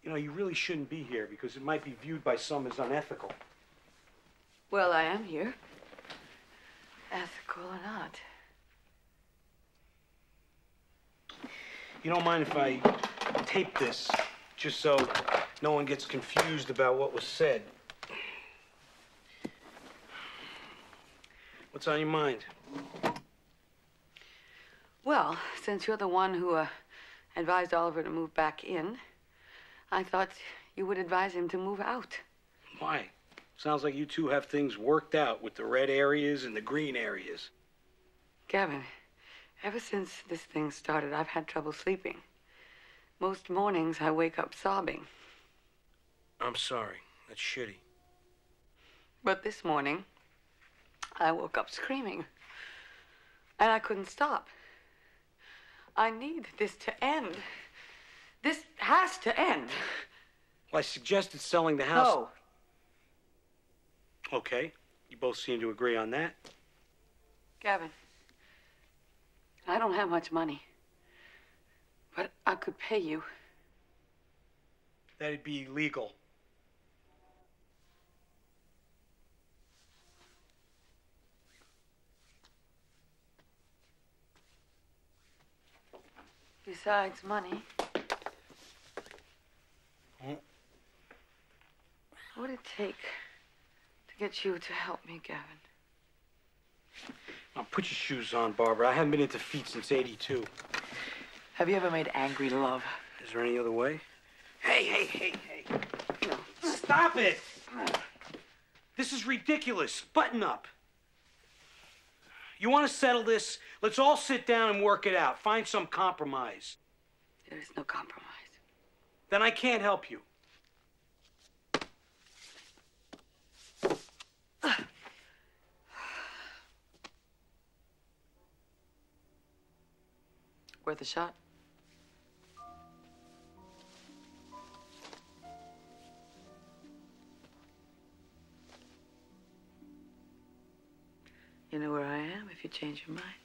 You know, you really shouldn't be here because it might be viewed by some as unethical. Well, I am here. Ethical or not. You don't mind if I tape this, just so no one gets confused about what was said? What's on your mind? Well, since you're the one who advised Oliver to move back in, I thought you would advise him to move out. Why? Sounds like you two have things worked out with the red areas and the green areas. Gavin, ever since this thing started, I've had trouble sleeping. Most mornings, I wake up sobbing. I'm sorry. That's shitty. But this morning, I woke up screaming. And I couldn't stop. I need this to end. This has to end. Well, I suggested selling the house. No. Okay. You both seem to agree on that. Gavin, I don't have much money. But I could pay you. That'd be illegal. Besides money, what would it take to get you to help me, Gavin? Now, put your shoes on, Barbara. I haven't been into feet since '82. Have you ever made angry love? Is there any other way? Hey. No. Stop it! This is ridiculous. Button up. You want to settle this? Let's all sit down and work it out. Find some compromise. There is no compromise. Then I can't help you. Worth a shot? You know where I am if you change your mind.